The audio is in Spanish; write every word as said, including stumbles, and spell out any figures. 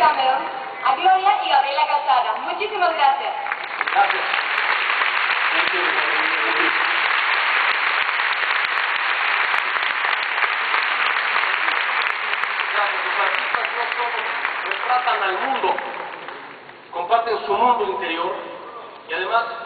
Cameron, a Gloria y Gabriela Calzada. Muchísimas gracias. Gracias. Gracias. Los artistas no solo retratan al mundo, comparten su mundo interior y además